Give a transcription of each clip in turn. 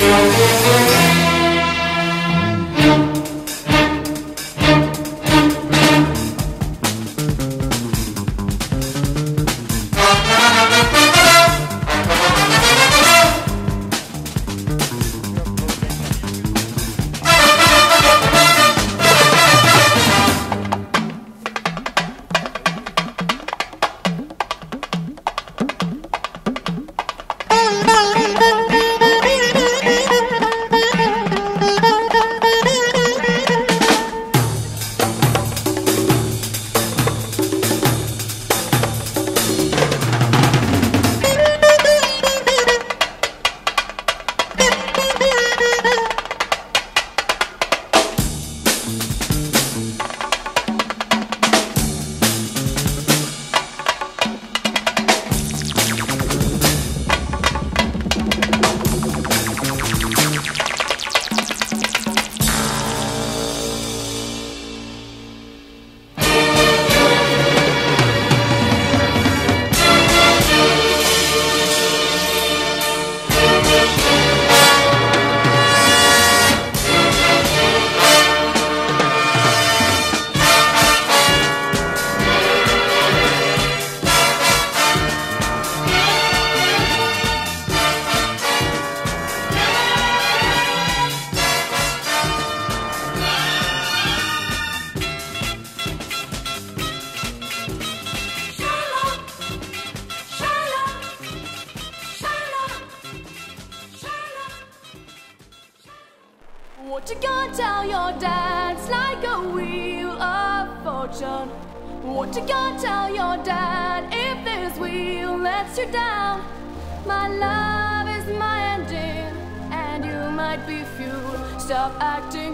What you gonna tell your dad? It's like a wheel of fortune. What you gonna tell your dad if this wheel lets you down? My love is my ending, and you might be fuel. Stop acting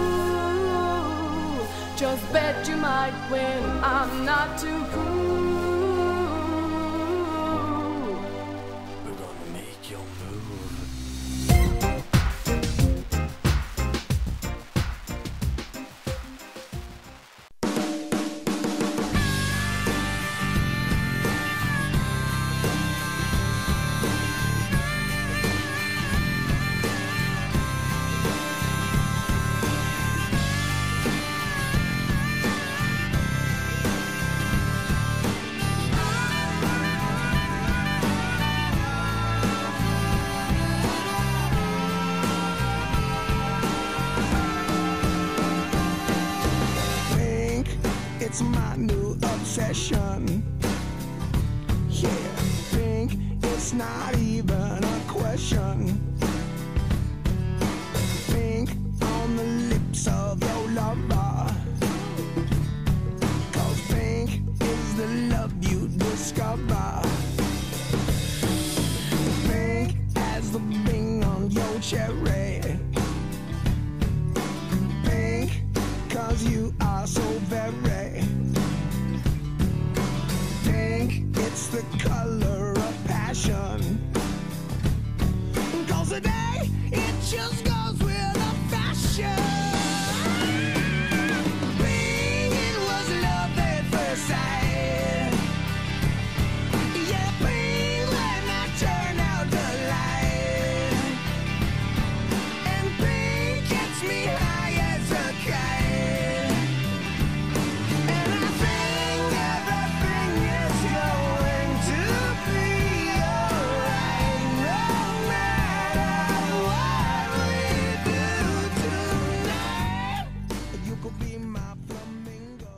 cool. Just bet you might win. I'm not too cool. We're gonna make your move. It's my new obsession. Yeah, pink, it's not even a question. Pink on the lips of your lover. 'Cause pink is the love you discover. Pink as the bing on your cherry. Pink, 'cause you are so very. Pink, it's the color of passion. 'Cause today, it just goes with the fashion. Pink, it was love at first sight. Yeah, pink, when I turn out the light. And pink gets me high as a kite. And I think everything is going to be alright, no matter what we do tonight. You could be my flamingo.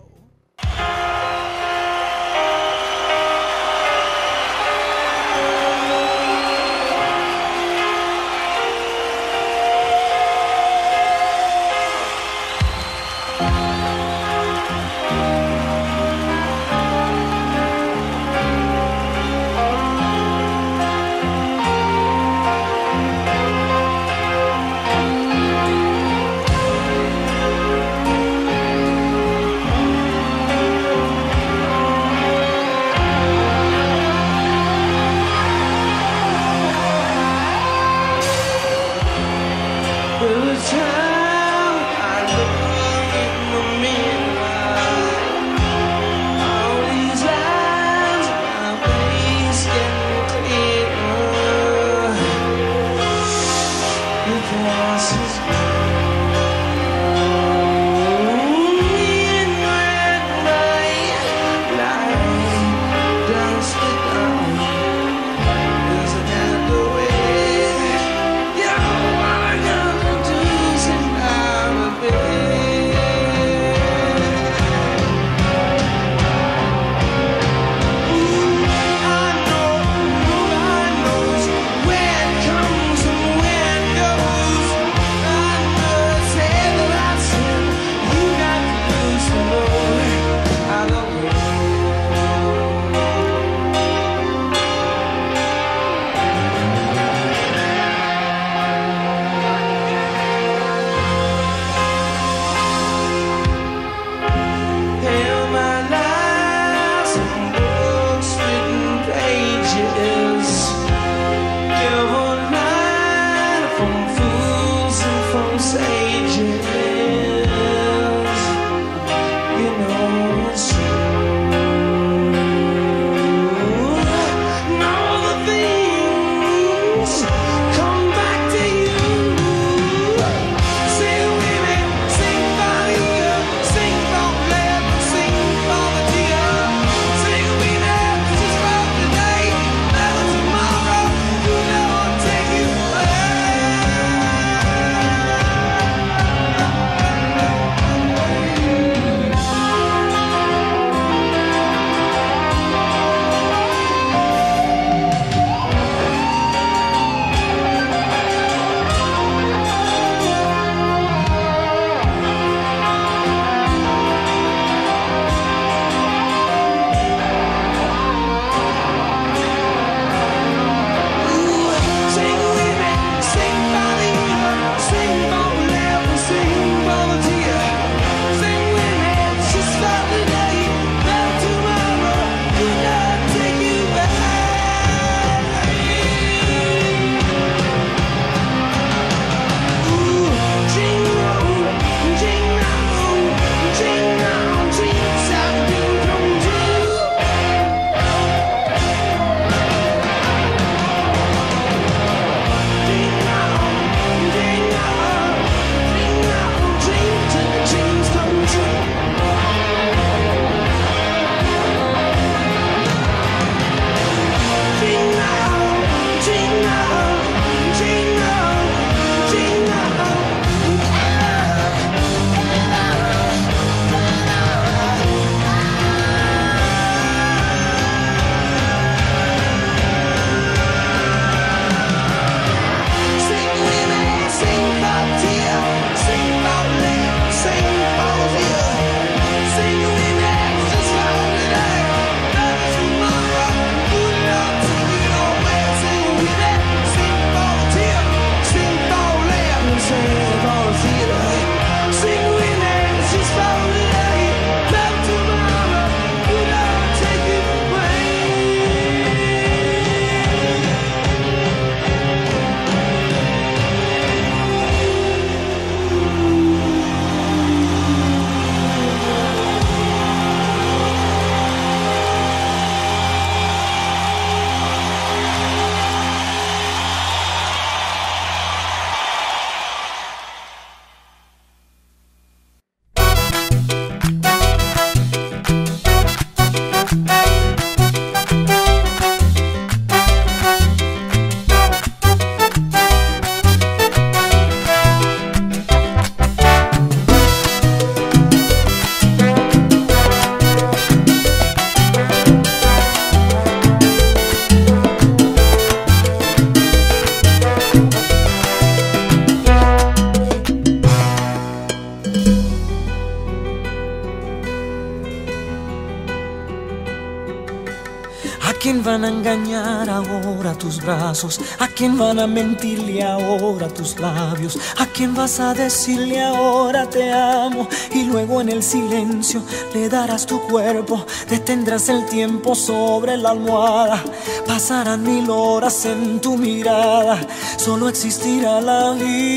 quién van a engañar ahora tus brazos? ¿A quién van a mentirle ahora tus labios? ¿A quién vas a decirle ahora te amo? Y luego en el silencio le darás tu cuerpo, detendrás el tiempo sobre la almohada. Pasarán 1000 horas en tu mirada, solo existirá la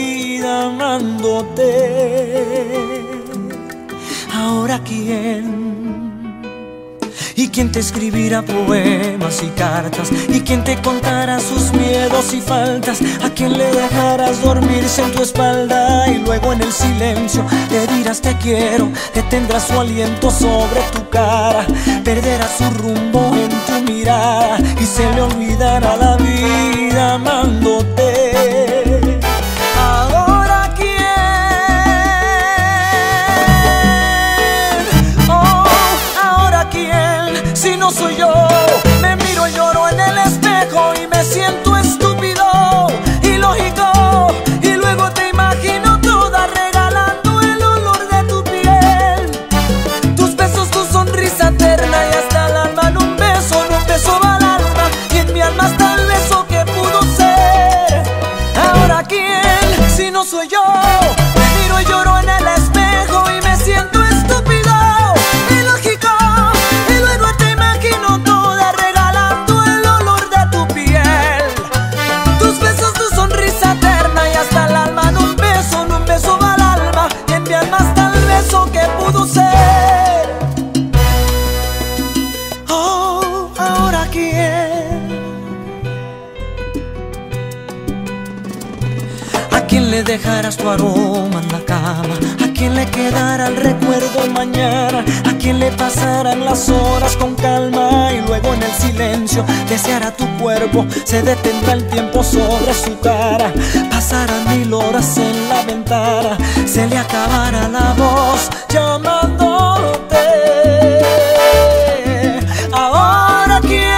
vida amándote. Ahora quién. ¿Y quién te escribirá poemas y cartas? ¿Y quién te contará sus miedos y faltas? ¿A quién le dejarás dormirse en tu espalda? Y luego en el silencio le dirás te quiero. Detendrás su aliento sobre tu cara, perderás su rumbo en tu mirada y se le olvidará la vida amándote. Ahora quién, oh, ahora quién, si no soy yo. Me miro y lloro en el espejo y me siento estúpido, ilógico, y luego te imagino toda regalando el olor de tu piel, tus besos, tu sonrisa eterna y hasta el alma en un beso va al alma y en mi alma está el beso que pudo ser. Ahora quién, si no soy yo. Me miro y lloro en el espejo y me siento estúpido, ilógico, y luego te imagino toda regalando el olor de tu piel, tus besos, tu sonrisa eterna y hasta el alma en un beso va al alma y en mi alma está el beso que pudo ser. Oh, ahora quién. ¿A quién le dejarás tu aroma en la cama? ¿A quién le quedará el recuerdo mañana? ¿A quién le pasarán las horas con calma? Y luego en el silencio deseará tu cuerpo, se detendrá el tiempo sobre su cara, pasarán 1000 horas en la ventana, se le acabará la voz llamándote. Ahora quién.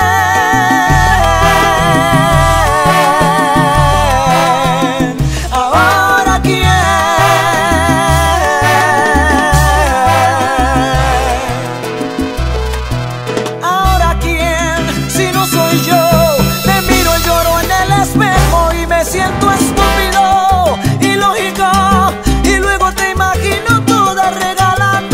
Siento estúpido, ilógico, y luego te imagino toda regalando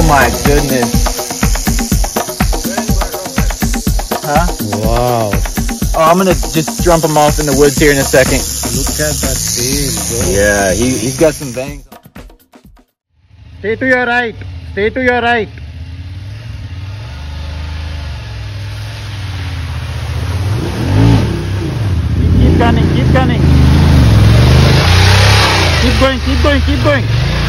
my goodness. Huh? Wow. Oh, I'm gonna just jump him off in the woods here in a second. Look at that face, bro. Yeah, he's got some bangs. Stay to your right. Stay to your right. Keep gunning, keep gunning. Keep going, keep going, keep going.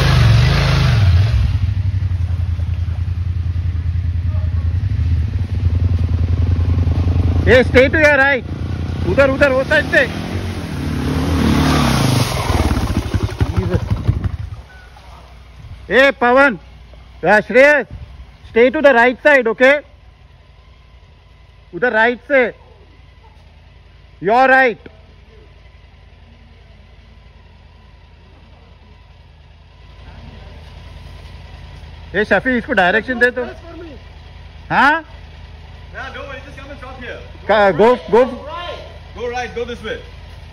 Hey, stay to your right. Udhar, udhar, wo side se. Jesus. Hey, Pawan. Shreyas, stay to the right side, okay? Udhar right se. Your right. Hey, Shafi, इसको direction दे तो. हाँ? Yeah, don't worry, just come and stop here. Go. Go right, go this way.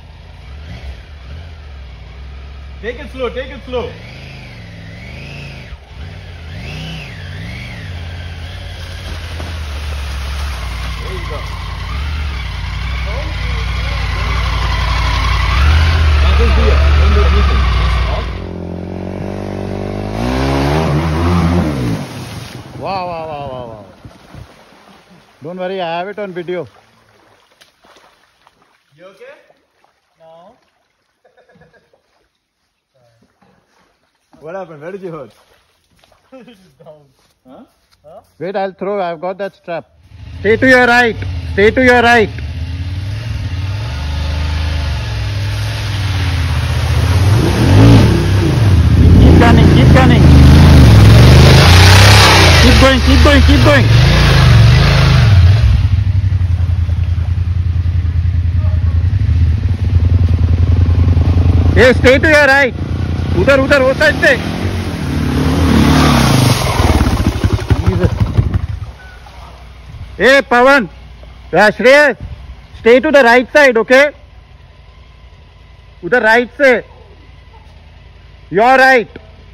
Take it slow, take it slow. There you go. Now just here, don't do anything. Wow. Don't worry, I have it on video. You okay? No. What happened? Where did you hurt? Huh? Wait, I'll throw. I've got that strap. Stay to your right. Stay to your right. Keep gunning. Keep gunning. Keep going. Keep going. Keep going. Hey, stay to your right. Udhar, wo side se. Jesus. Hey, Pawan. Shreyas, stay to the right side, okay? Udhar right se. Your right.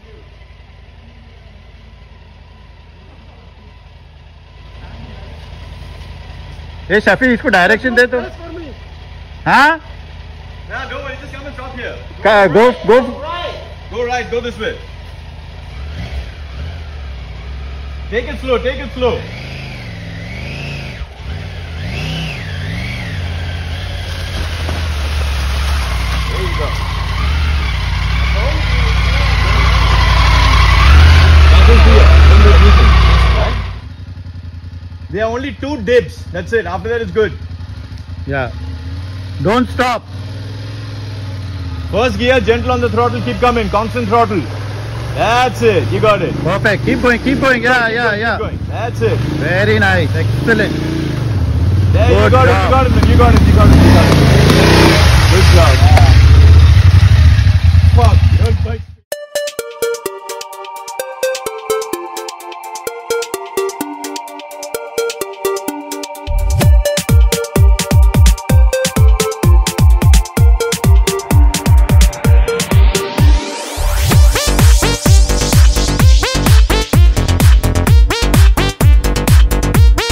Hey, Shafi, इसको direction दे तो. हाँ? Yeah, don't worry, just come and stop here. Go. Go right, go this way. Take it slow, take it slow. There you go. Now just here, don't do anything. Right? There are only 2 dips, that's it. After that it's good. Yeah. Don't stop. First gear, gentle on the throttle, keep coming, constant throttle. That's it, you got it. Perfect. Keep going. Keep Yeah. going. That's it. Very nice. Excellent. There, Good you got job. it, you got it. Good job. Fuck, good bike.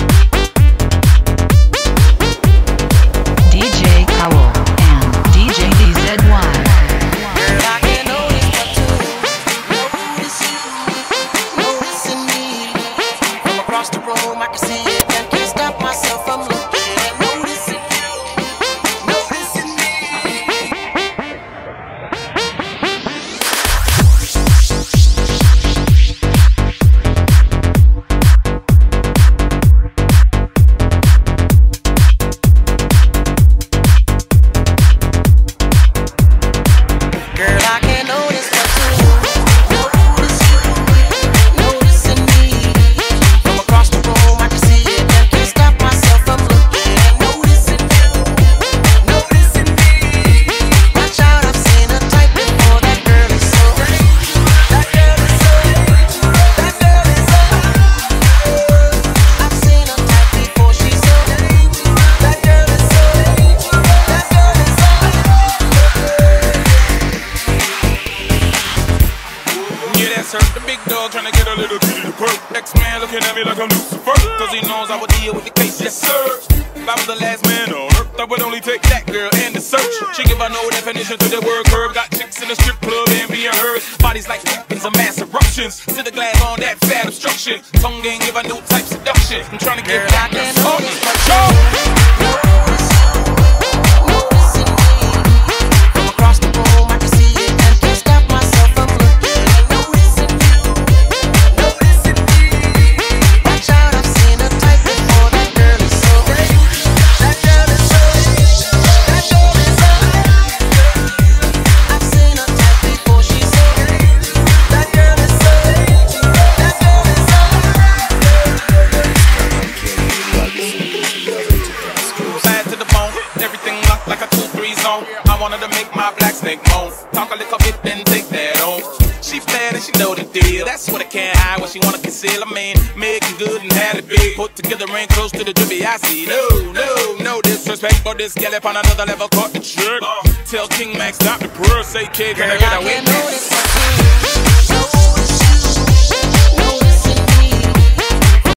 DJ Powell and DJ man looking at me like I'm Lucifer, cause he knows I would deal with the case, yes sir. If I was the last man on earth, I would only take that girl in the search. She give her no definition to the word curve. Got chicks in the strip club and being heard. Bodies like weapons of mass eruptions. Sit the glass on that fat obstruction. Tongue ain't give her new type seduction. I'm trying to get back and forth. From across the room, I can see it and can't stop myself from looking. Noticing you, noticing me. Watch out, I've seen a type before. That girl is so great. That girl is so great. That girl is so great. I've seen a type before. She's so great. That girl is so great. That girl is so great. Bad to the bone, everything locked like a 2-3 zone. I wanted to make my black snake moan. Talk a little bit, then take that on. She bad and she know the deal. That's what I can't hide, what she wanna conceal. I mean, making good and had it big. Put together ain't close to the drippy I see. No disrespect, but this gal up on another level caught the trick. Tell King Max stop the purr, say kid, can I get away? Girl, I can't notice